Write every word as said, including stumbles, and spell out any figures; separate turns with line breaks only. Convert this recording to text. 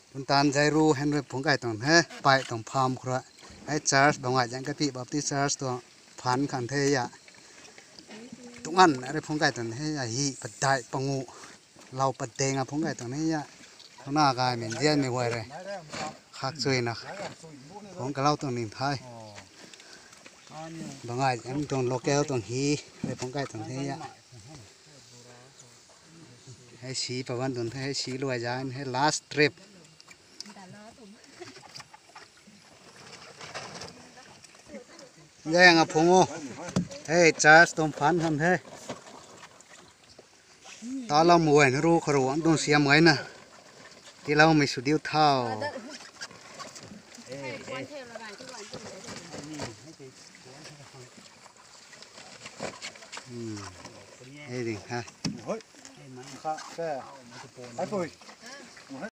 ตุนตานใจรู้เห็นเลยผงไก่ตรงเฮ้ไปตรงพามครัวไอ้ชาร์จบางวันยังกะปิแบบที่ชาร์จตัวพันขันเทียตุงันอะไรผงไก่ตรงเฮ้ยฮีปัดได้ปังงูเราปัดเตงอ่ะผงไก่ตรงนี้ยข้างหน้ากายเหม็นเยี่ยนไม่ไหวเลยคักช่วยนะผมก็เล่าตรงนี้ท้ายบางวันยังตรงโลแก้วตรงฮีอะไรผงไก่ตรงนี้ให้ชี้ประวันตรงให้ชี้รวยยานให้ last tripแย่งอ่ะพงโอเฮ้ยจ้าสตอมพันทำเฮ้ตอนเราหมวยนะรู้ขรุอันต้องเสียเหมือนนะที่เราไม่สุดเดียวเท่าอืมเฮ้ยดิฮะเฮ้ยมันก็แค่ไอ้ปุ๋ย